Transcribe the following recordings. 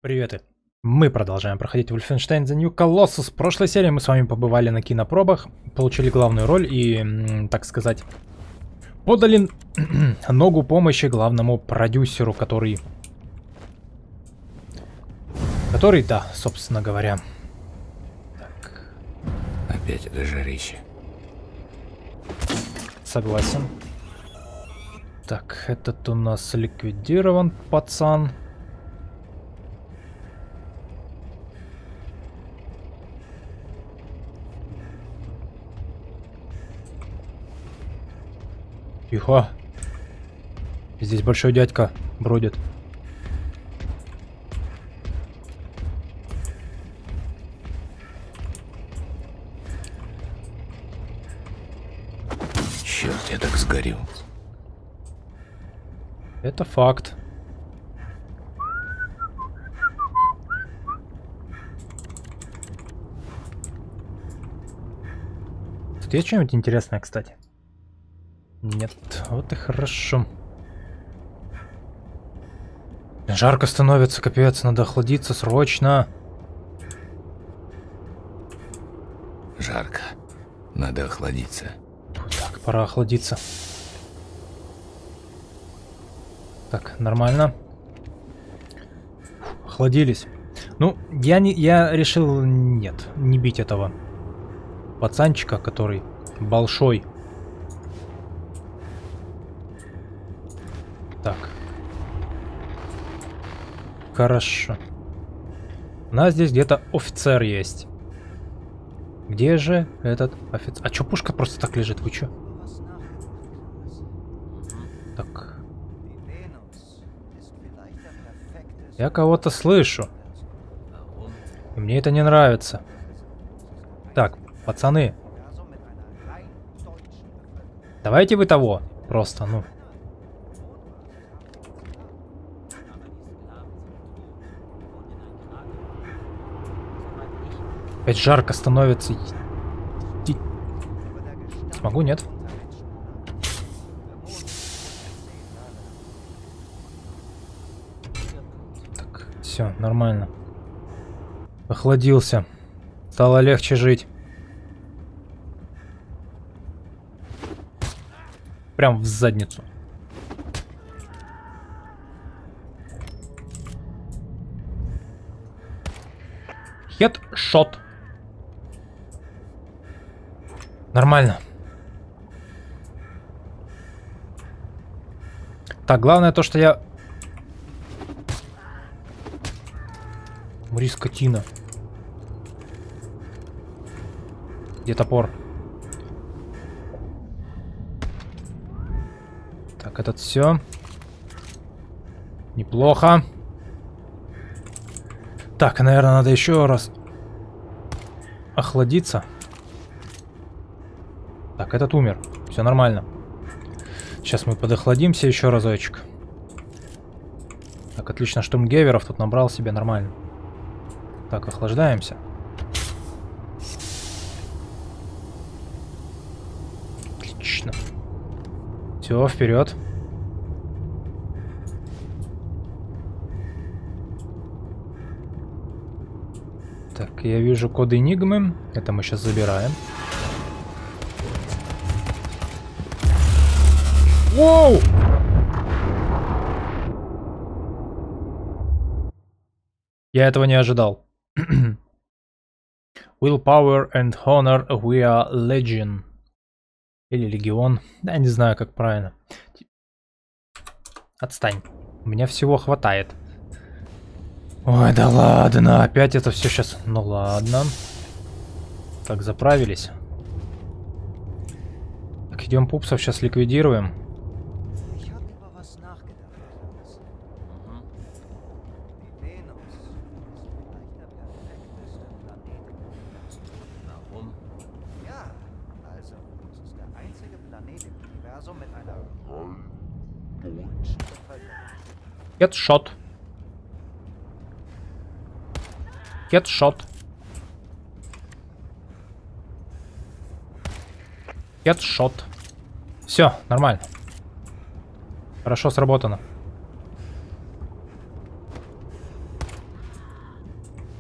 Приветы. Мы продолжаем проходить Wolfenstein The New Colossus. В прошлой серии мы с вами побывали на кинопробах, получили главную роль и, так сказать, подали ногу помощи главному продюсеру, который, да, собственно говоря. Так. Опять это жарище. Согласен. Так, этот у нас ликвидирован, пацан. Тихо. Здесь большой дядька бродит. Черт, я так сгорел. Это факт. Тут есть что-нибудь интересное, кстати? Нет, вот и хорошо. Жарко становится, капец, надо охладиться срочно. Жарко. Надо охладиться. Так, пора охладиться. Так, нормально. Охладились. Ну, я решил, нет, не бить этого пацанчика, который большой. Так. Хорошо. У нас здесь где-то офицер есть. Где же этот офицер? А чё пушка просто так лежит? Вы чё? Так. Я кого-то слышу. И мне это не нравится. Так, пацаны. Давайте вы того. Просто, ну. Опять жарко становится. Смогу, нет? Так, все, нормально. Охладился. Стало легче жить. Прям в задницу. Хедшот. Нормально. Так, главное то, что я... Мри, скотина. Где топор? Так, этот все. Неплохо. Так, наверное, надо еще раз охладиться. Так, этот умер. Все нормально. Сейчас мы подохладимся еще разочек. Так, отлично, штурмгеверов тут набрал себе нормально. Так, охлаждаемся. Отлично. Все, вперед. Так, я вижу код Энигмы. Это мы сейчас забираем. Воу! Я этого не ожидал. Willpower and Honor, we are Legion. Или Легион. Я не знаю, как правильно. Отстань. У меня всего хватает. Ой, да ладно. Опять это все сейчас. Ну ладно. Так, заправились. Так, идем пупсов сейчас ликвидируем. Хедшот. Хедшот. Хедшот. Все, нормально. Хорошо сработано.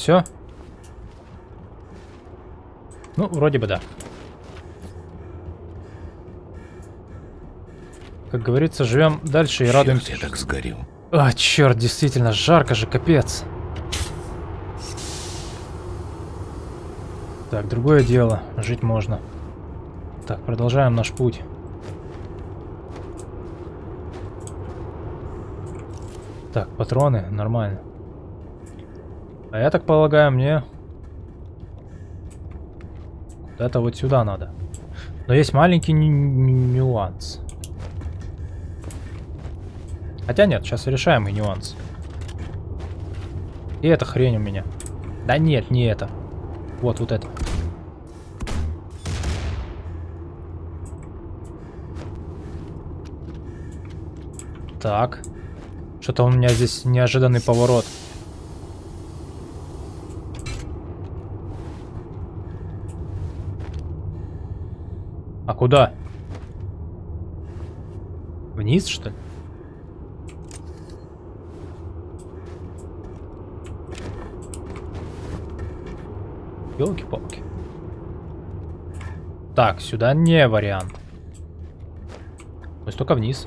Все? Ну, вроде бы да. Как говорится, живем дальше и радуемся. Я так сгорю. А, черт, действительно, жарко же, капец. Так, другое дело. Жить можно. Так, продолжаем наш путь. Так, патроны, нормально. А я так полагаю, мне куда-то вот сюда надо. Но есть маленький нюанс. Хотя нет, сейчас решаемый нюанс. И эта хрень у меня. Да нет, не это. Вот это. Так. Что-то у меня здесь неожиданный поворот. А куда? Вниз, что ли? Ёлки-палки. Так, сюда не вариант. То есть только вниз.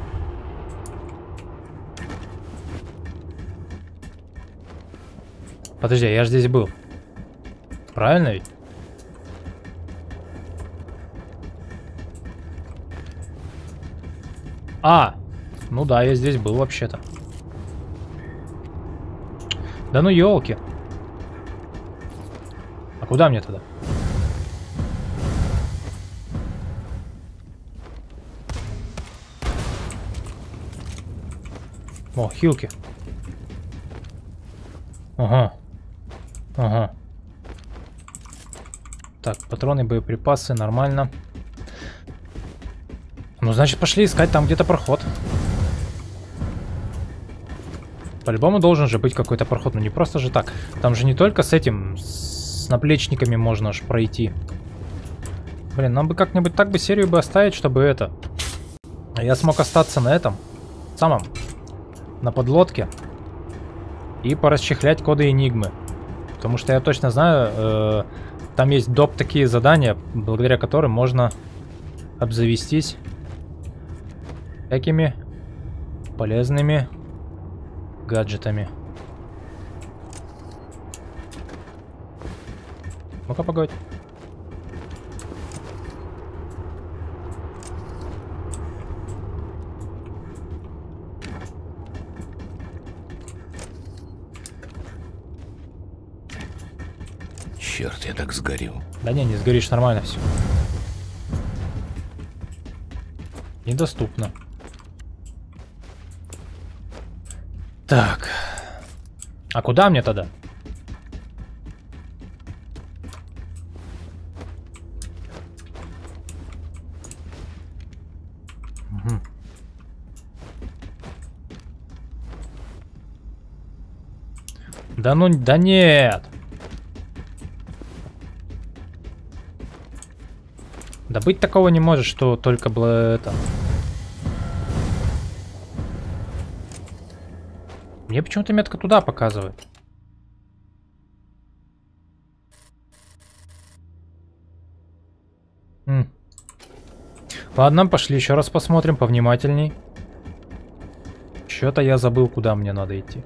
Подожди, я же здесь был. Правильно ведь? А, ну да, я здесь был вообще-то. Да ну елки. А куда мне тогда? О, хилки. Ага. Ага. Так, патроны, боеприпасы, нормально. Ну, значит, пошли искать там где-то проход. По-любому должен же быть какой-то проход, но не просто же так. Там же не только с этим, с наплечниками можно аж пройти. Блин, нам бы как-нибудь так бы серию бы оставить, чтобы это... Я смог остаться на этом, самом, на подлодке. И порасчехлять коды Энигмы. Потому что я точно знаю, там есть доп. Такие задания, благодаря которым можно обзавестись всякими полезными гаджетами. Ну-ка, погодь. Черт, я так сгорю. Да не сгоришь, нормально все. Недоступно. Так. А куда мне тогда? Угу. Да ну, да нет. Да быть такого не может, что только было это. Мне почему-то метка туда показывает. Ладно, пошли еще раз посмотрим повнимательней. Что-то я забыл, куда мне надо идти.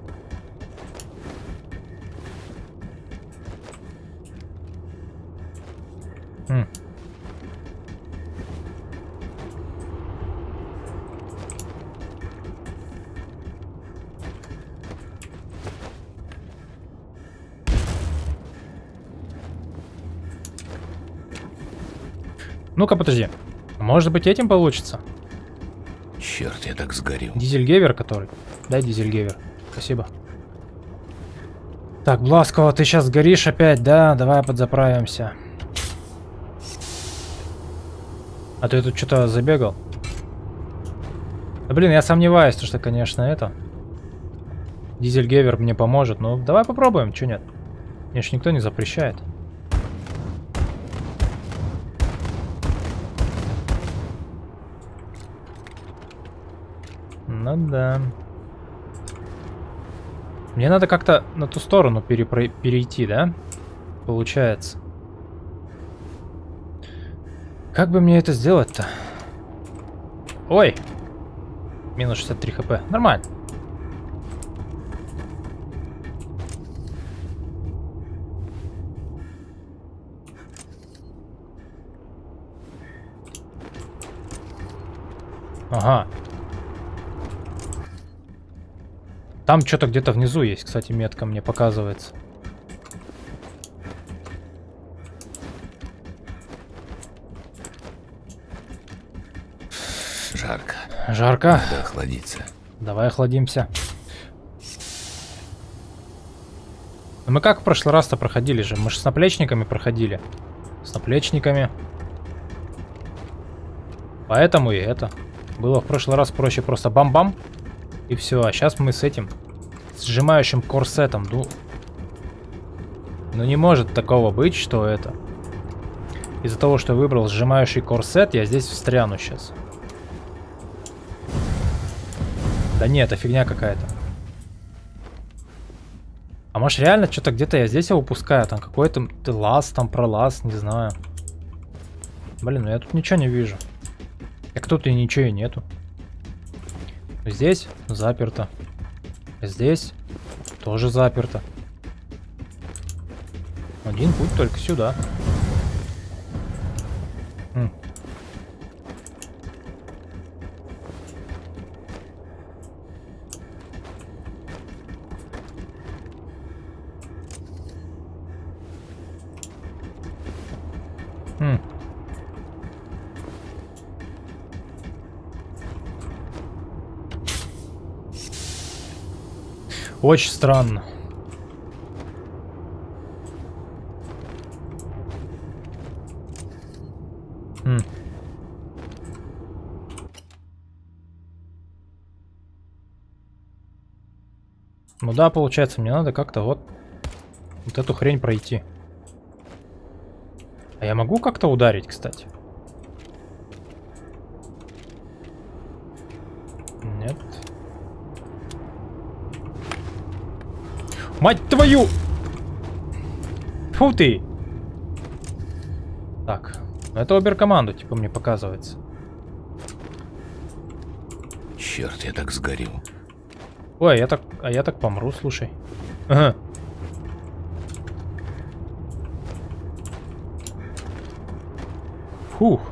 Ну-ка, подожди. Может быть, этим получится? Черт, я так сгорю. Дизельгевер который? Дай дизельгевер. Спасибо. Так, Бласко, ты сейчас горишь опять, да? Давай подзаправимся. А ты тут что-то забегал? Да, блин, я сомневаюсь, что, конечно, это... Дизельгевер мне поможет. Ну, давай попробуем, чё нет? Мне ж никто не запрещает. Ну да. Мне надо как-то на ту сторону перейти, да? Получается. Как бы мне это сделать-то? Ой! Минус 63 хп. Нормально. Ага. Там что-то где-то внизу есть, кстати, метка мне показывается. Жарко. Жарко. Надо охладиться. Давай охладимся. Но мы как в прошлый раз-то проходили же? Мы же с наплечниками проходили. С наплечниками. Поэтому и это. Было в прошлый раз проще просто бам-бам. И все. А сейчас мы с этим сжимающим корсетом. Ну не может такого быть, что это. Из-за того, что я выбрал сжимающий корсет, я здесь встряну сейчас. Да нет, это фигня какая-то. А может реально что-то где-то я здесь его упускаю? Там какой-то лаз, там пролаз, не знаю. Блин, ну я тут ничего не вижу. Как тут и ничего и нету. Здесь заперто. Здесь тоже заперто. Один путь только сюда. Очень странно. Ну да, получается, мне надо как-то вот эту хрень пройти. А я могу как-то ударить, кстати? Нет. Мать твою! Фу ты! Так, это оберкоманду, типа, мне показывается. Черт, я так сгорю. Ой, я так помру, слушай. Ага. Фух.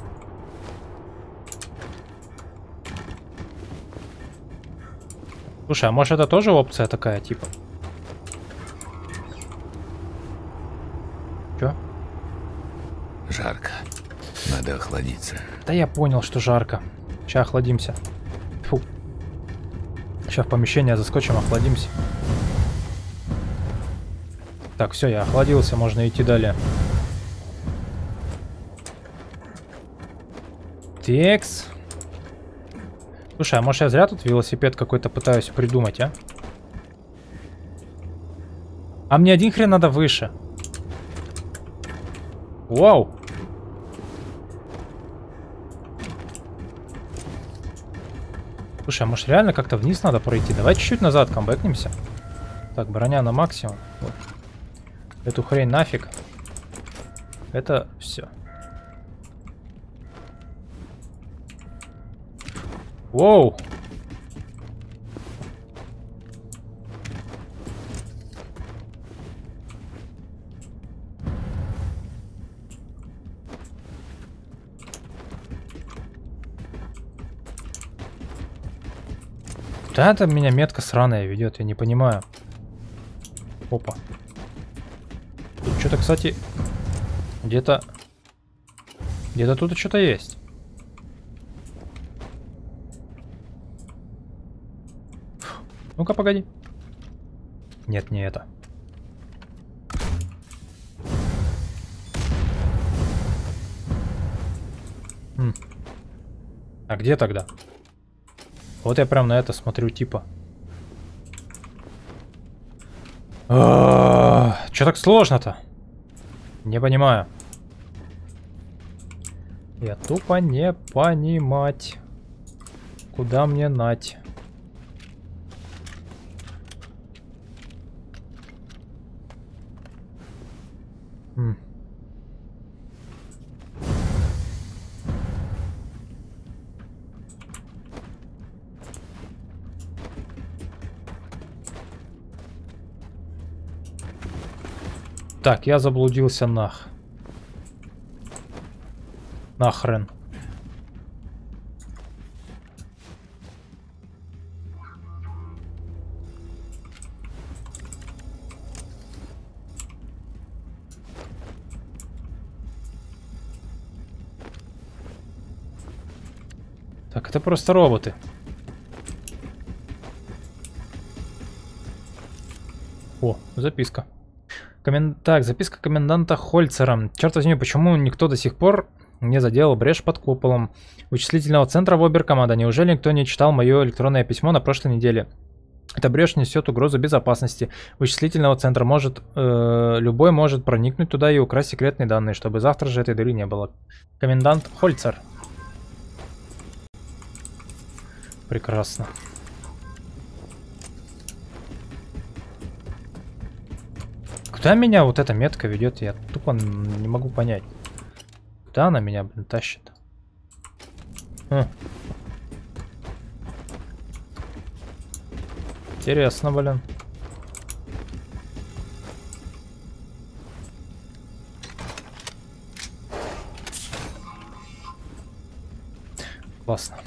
Слушай, а может это тоже опция такая, типа? Чё? Жарко. Надо охладиться. Да я понял, что жарко. Сейчас охладимся. Фу. Сейчас в помещение заскочим, охладимся. Так, все, я охладился, можно идти далее. Текс. Слушай, а может я зря тут велосипед какой-то пытаюсь придумать, а? А мне один хрен надо выше. Вау. Слушай, а может реально как-то вниз надо пройти? Давай чуть-чуть назад камбэкнемся. Так, броня на максимум. Вот. Эту хрень нафиг. Это все. Воу. Да, это меня метка сраная ведет, я не понимаю. Опа. Тут что-то, кстати, где-то тут что-то есть. Ну-ка, погоди. Нет, не это. А где тогда? Вот я прям на это смотрю, типа. Чё так сложно-то? Не понимаю. Я тупо не понимать. Куда мне нать? Так, я заблудился нахрен. Так, это просто роботы. О, записка. Так, записка коменданта Хольцера. Черт возьми, почему никто до сих пор не заделал брешь под куполом вычислительного центра в Оберкоманда? Неужели никто не читал мое электронное письмо на прошлой неделе? Эта брешь несет угрозу безопасности вычислительного центра. Любой может проникнуть туда и украсть секретные данные, чтобы завтра же этой дыры не было. Комендант Хольцер. Прекрасно. Куда меня вот эта метка ведет? Я тупо не могу понять. Куда она меня, блин, тащит? Интересно, блин. Классно.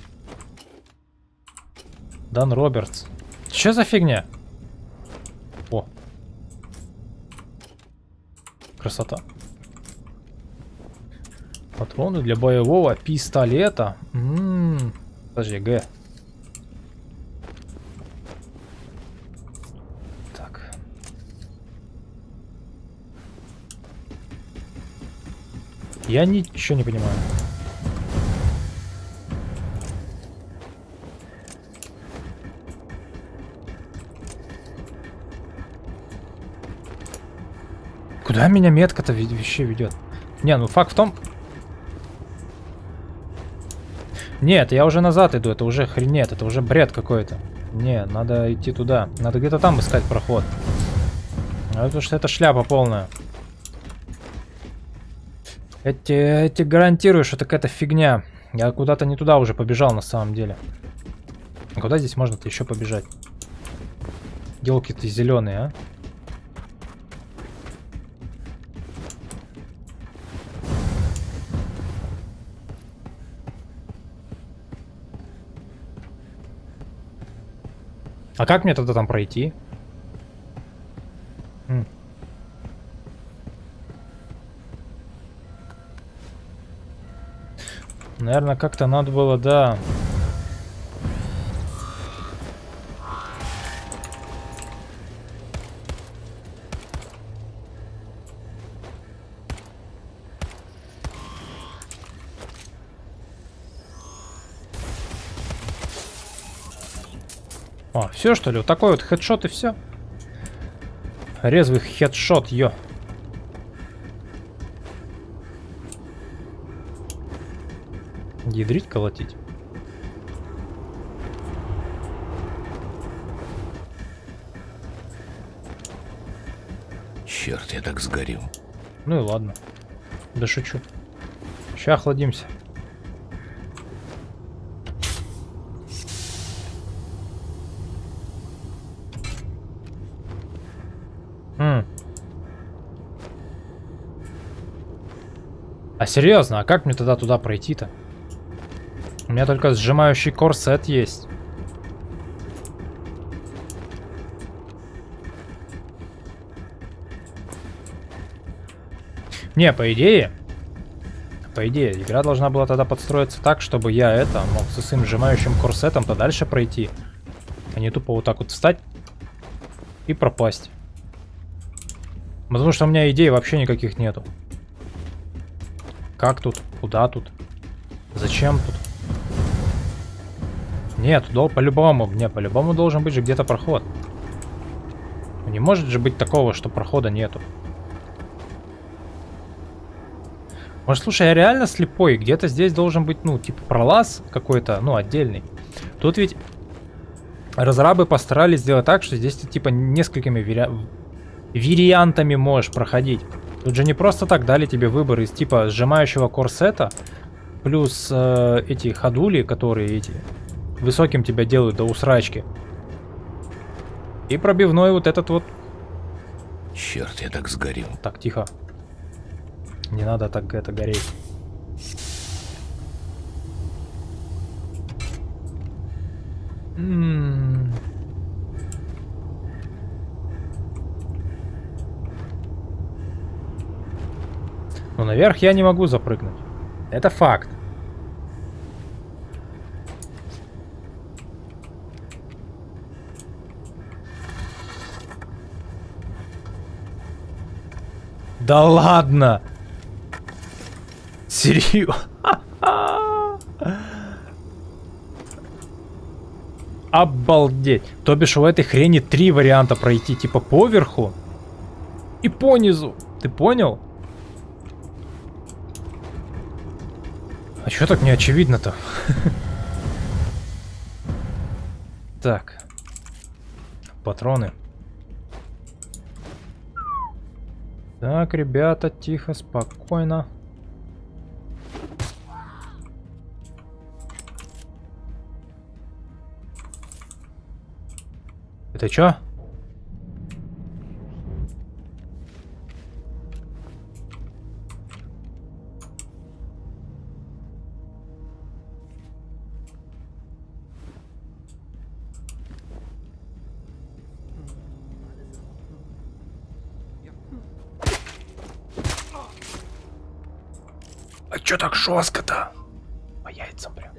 Дан Робертс. Что за фигня? О. Красота. Патроны для боевого пистолета. Подожди, Г. Так. Я ничего не понимаю. Куда меня метка-то вообще ведет? Не, ну факт в том... Нет, я уже назад иду, это уже хренет, это уже бред какой-то. Не, надо идти туда. Надо где-то там искать проход. Потому что это шляпа полная. Я тебе гарантирую, что это какая-то фигня. Я куда-то не туда уже побежал на самом деле. Куда здесь можно-то еще побежать? Елки-то зеленые, а? А как мне тогда там пройти? Наверное, как-то надо было, да. О, все что ли? Вот такой вот хедшот и все. Резвый хедшот, ё. Ядрить, колотить. Черт, я так сгорел. Ну и ладно. Да шучу. Ща охладимся. А серьезно, а как мне тогда туда пройти-то? У меня только сжимающий корсет есть. Не, по идее, игра должна была тогда подстроиться так, чтобы я мог со своим сжимающим корсетом-то дальше пройти. А не тупо вот так вот встать и пропасть. Потому что у меня идей вообще никаких нету. Как тут? Куда тут? Зачем тут? Нет, по-любому. Не, по-любому должен быть же где-то проход. Не может же быть такого, что прохода нету. Может, слушай, я реально слепой. Где-то здесь должен быть, ну, типа пролаз какой-то, ну, отдельный. Тут ведь разрабы постарались сделать так, что здесь ты, типа, несколькими вариантами можешь проходить. Тут же не просто так дали тебе выбор из типа сжимающего корсета, плюс эти ходули, которые эти высоким тебя делают до усрачки. И пробивной вот этот вот Черт, я так сгорел. Так, тихо. Не надо так это гореть. Ну, наверх я не могу запрыгнуть. Это факт. Да ладно! Серьезно? Обалдеть. То бишь у этой хрени 3 варианта пройти. Типа поверху и понизу. Ты понял? А чё так не очевидно-то? Так. Патроны. Так, ребята, тихо, спокойно. Это чё? А чё так жестко-то? По яйцам прям.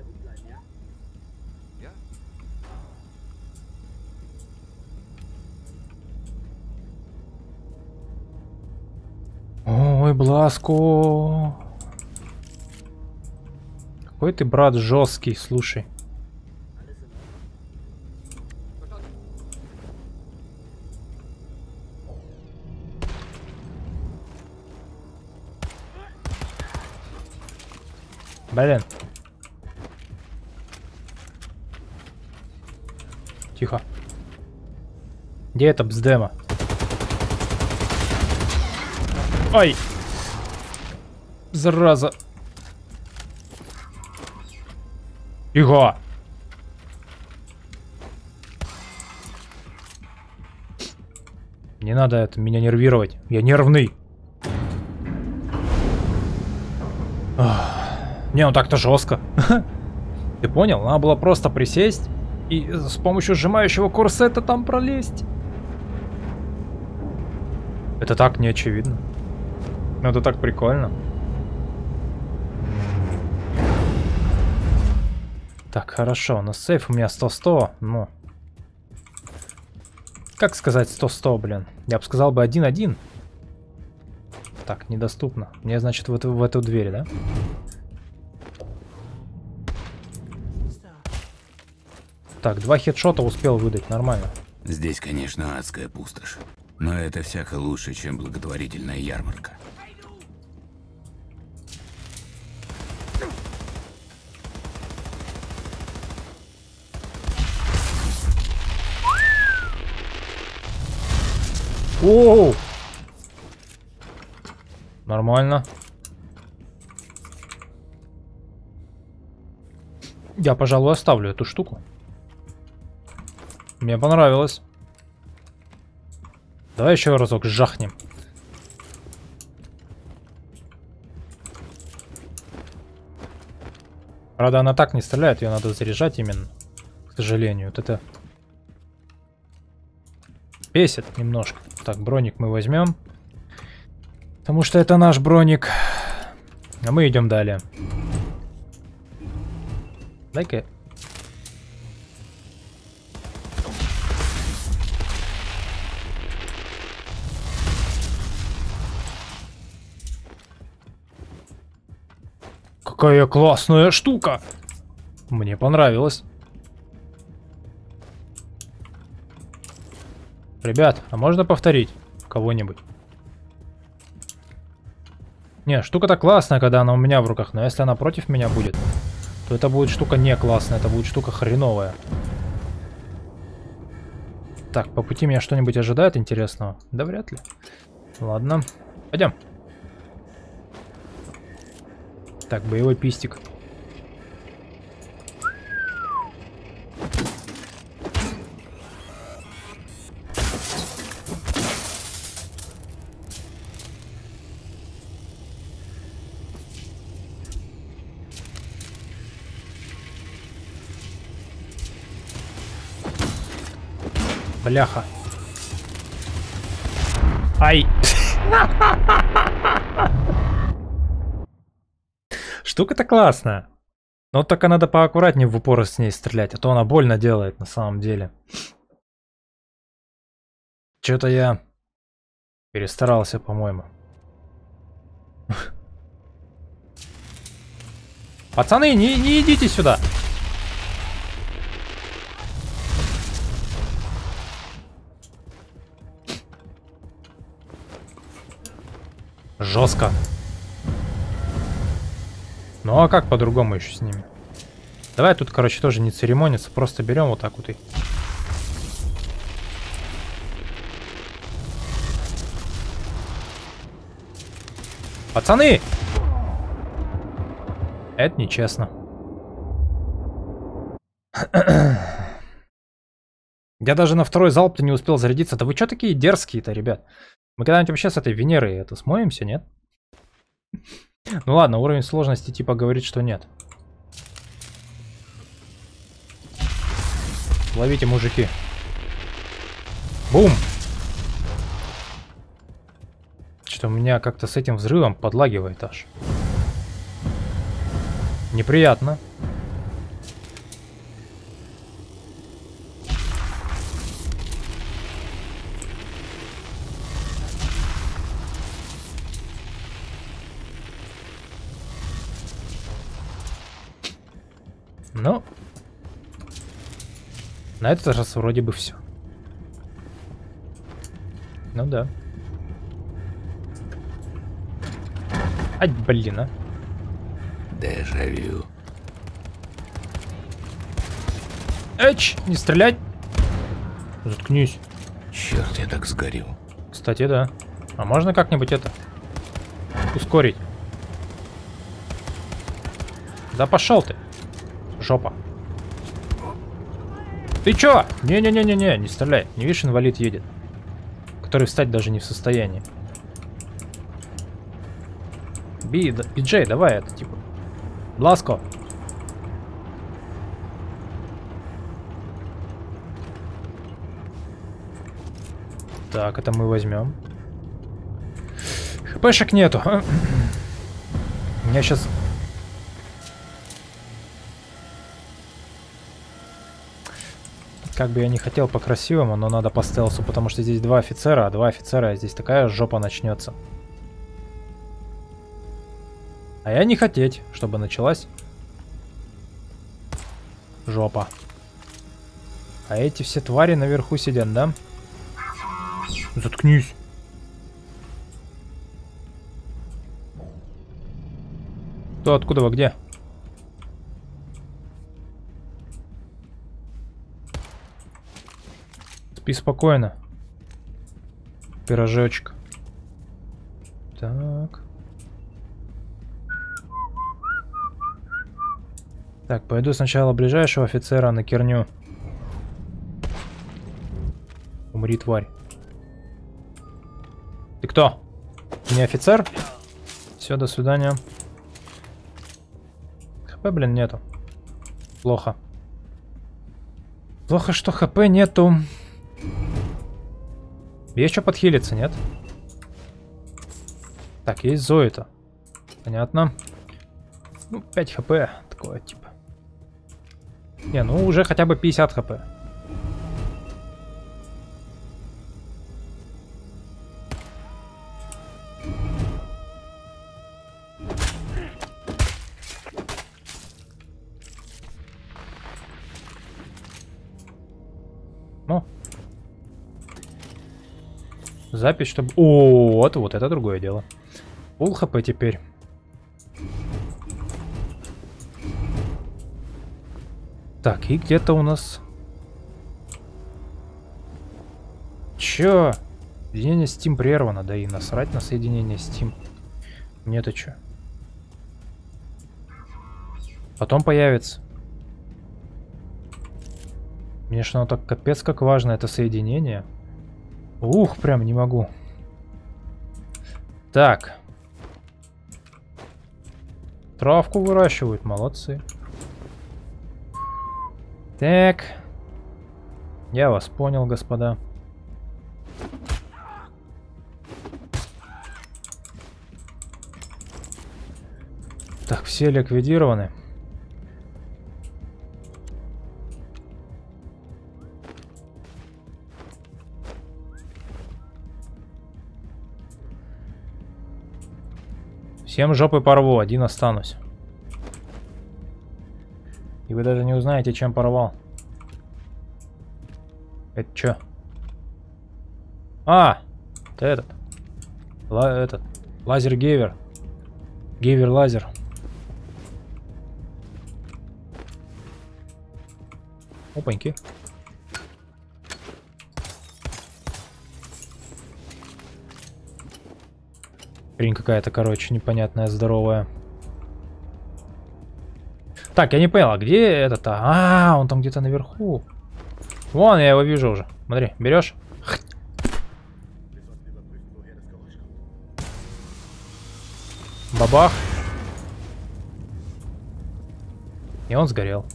Ой, Бласко. Какой ты, брат, жесткий, слушай. Блин. Тихо. Где это бздема? Ай! Зараза. Тихо. Не надо это меня нервировать. Я нервный. Не, ну так-то жестко. Ты понял? Надо было просто присесть и с помощью сжимающего курсета там пролезть. Это так не очевидно. Но это так прикольно. Так, хорошо. Но сейф у меня 100-100. Ну. Как сказать 100-100, блин? Я бы сказал бы 1-1. Так, недоступно. Мне, значит, в эту дверь, да? Так, 2 хедшота успел выдать, нормально. Здесь, конечно, адская пустошь. Но это всяко лучше, чем благотворительная ярмарка. Оу! Нормально. Я, пожалуй, оставлю эту штуку. Мне понравилось. Давай еще разок жахнем. Правда, она так не стреляет, ее надо заряжать именно. К сожалению, вот это бесит немножко. Так, броник мы возьмем. Потому что это наш броник. А мы идем далее. Дай-ка. Какая классная штука! Мне понравилось. Ребят, а можно повторить кого-нибудь? Не, штука-то классная, когда она у меня в руках, но если она против меня будет, то это будет штука не классная, это будет штука хреновая. Так, по пути меня что-нибудь ожидает интересного? Да вряд ли. Ладно, пойдем. Так, боевой пистик. Бляха. Ай! Штука-то классная. Но только надо поаккуратнее в упор с ней стрелять, а то она больно делает на самом деле. Что-то я перестарался, по-моему. Пацаны, не идите сюда. Жестко. Ну а как по-другому еще с ними? Давай тут, короче, тоже не церемониться, просто берем вот так вот и... Пацаны! Это нечестно. Я даже на второй залп-то не успел зарядиться. Да вы что такие дерзкие-то, ребят? Мы когда-нибудь вообще с этой Венерой это смоемся, нет? Ну ладно, уровень сложности типа говорит, что нет. Ловите, мужики. Бум! Что-то у меня как-то с этим взрывом подлагивает аж. Неприятно. Ну, на этот раз вроде бы все. Ну да. Ай, блин, а. Дежавю. Эч, не стрелять. Заткнись. Черт, я так сгорел. Кстати, да. А можно как-нибудь это ускорить? Да пошел ты. Жопа. Ты чё? Не-не-не-не-не, не стреляй. Не видишь, инвалид едет. Который встать даже не в состоянии. Биджей, давай это, типа. Бласко. Так, это мы возьмем. ХПшек нету. У меня сейчас... Как бы я не хотел по-красивому, но надо по стелсу, потому что здесь два офицера, а два офицера, здесь такая жопа начнется. А я не хотеть, чтобы началась жопа. А эти все твари наверху сидят, да? Заткнись. Кто, откуда вы, где? Спи спокойно. Пирожочек. Так. Так, пойду сначала ближайшего офицера на керню. Умри, тварь. Ты кто? Ты не офицер? Все, до свидания. ХП, блин, нету. Плохо. Плохо, что ХП нету. Есть что подхилиться, нет? Так, есть Зоита. Понятно. Ну, 5 хп. Такое, типа. Не, ну уже хотя бы 50 хп. Ну. Запись, чтобы... О, вот это другое дело. Пул хп теперь. Так, и где-то у нас... Чё? Соединение Steam прервано, да и насрать на соединение Steam. Мне-то чё? Потом появится. Мне ж оно так капец как важно, это соединение. Ух, прям не могу. Так. Травку выращивают, молодцы. Так. Я вас понял, господа. Так, все ликвидированы. Всем жопы порву, один останусь. И вы даже не узнаете, чем порвал. Это чё? А! Это этот. Лазер-гейвер. Гейвер-лазер. Опаньки. Хрень какая-то, короче, непонятная, здоровая. Так, я не понял, а где этот-то? А, он там где-то наверху. Вон, я его вижу уже. Смотри, берешь? Бабах. И он сгорел.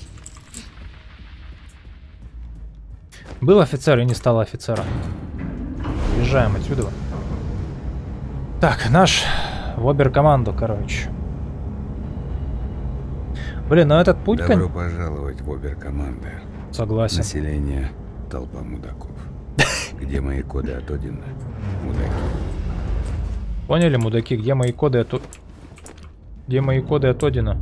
Был офицер и не стал офицером. Уезжаем отсюда. Так, наш в обер-команду, короче. Блин, ну этот путь... Добро пожаловать в обер-команду. Согласен. Население — толпа мудаков. Где мои коды от Одина? Мудаки. Поняли, мудаки, где мои коды от... Где мои коды от Одина?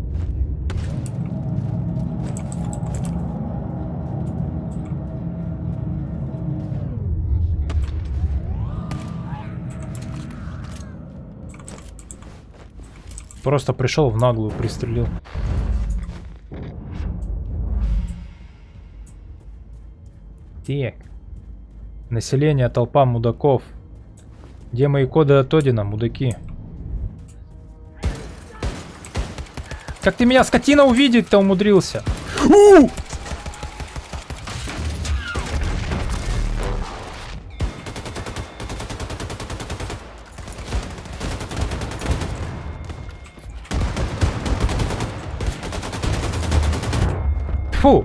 Просто пришел в наглую, пристрелил. Так. Население, толпа мудаков. Где мои коды от Одина, мудаки? Как ты меня, скотина, увидеть-то умудрился? Фу!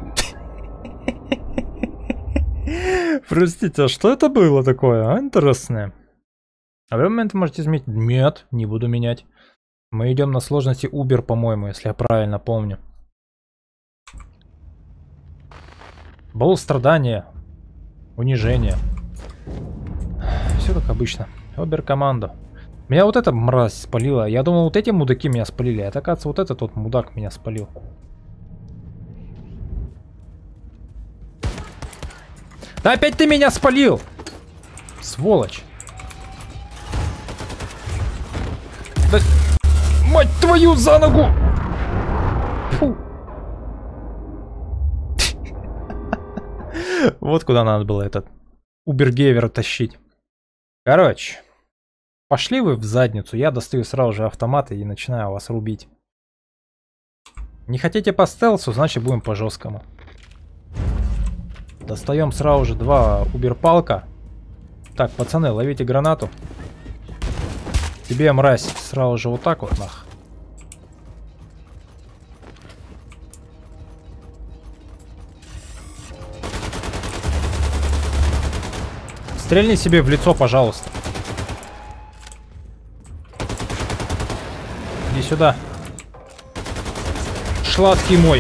Простите, а что это было такое, а? Интересное. А вы момент можете изменить? Нет, не буду менять. Мы идем на сложности Uber, по-моему, если я правильно помню. Боль, страдания, унижение. Все как обычно. Обер-команда. Меня вот эта мразь спалила. Я думал, вот эти мудаки меня спалили. А оказывается, вот этот вот мудак меня спалил. Да опять ты меня спалил! Сволочь! Да... Мать твою за ногу! Фу. Вот куда надо было этот Убергейвер тащить. Короче, пошли вы в задницу. Я достаю сразу же автомат и начинаю вас рубить. Не хотите по стелсу, значит будем по жесткому. Достаем сразу же 2 уберпалка. Так, пацаны, ловите гранату. Тебе, мразь, сразу же вот так вот нах. Стрельни себе в лицо, пожалуйста. Иди сюда. Шладкий мой.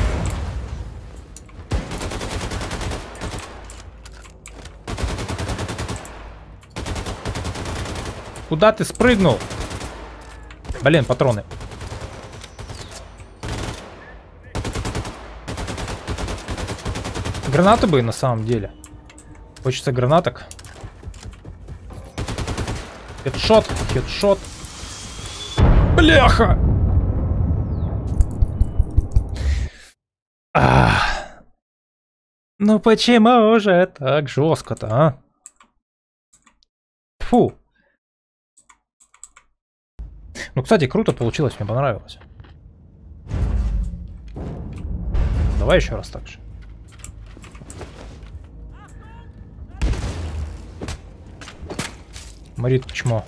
Куда ты спрыгнул? Блин, патроны. Гранаты бы на самом деле. Хочется гранаток. Хедшот, хедшот. Бляха! Ну почему же так жестко-то, а? Фу. Ну, кстати, круто получилось, мне понравилось. Давай еще раз так же. Морит чмо.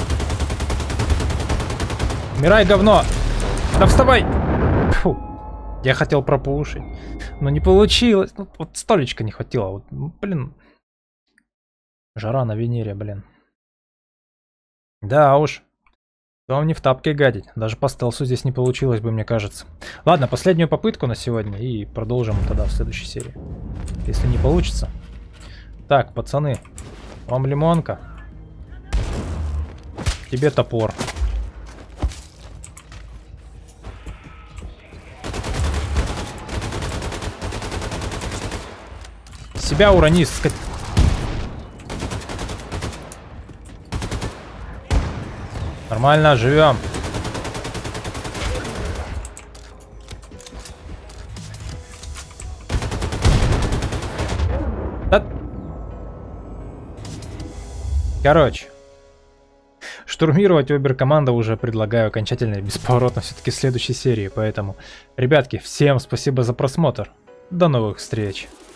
Умирай, говно! Да вставай! Фу. Я хотел пропушить, но не получилось. Ну, вот столечка не хватило. Вот, блин. Жара на Венере, блин. Да уж. Вам не в тапке гадить. Даже по стелсу здесь не получилось бы, мне кажется. Ладно, последнюю попытку на сегодня. И продолжим тогда в следующей серии. Если не получится. Так, пацаны. Вам лимонка. Тебе топор. Себя урони, скот... Нормально, живем. Да. Короче. Штурмировать Обер-команда уже предлагаю окончательно и бесповоротно все-таки в следующей серии. Поэтому, ребятки, всем спасибо за просмотр. До новых встреч.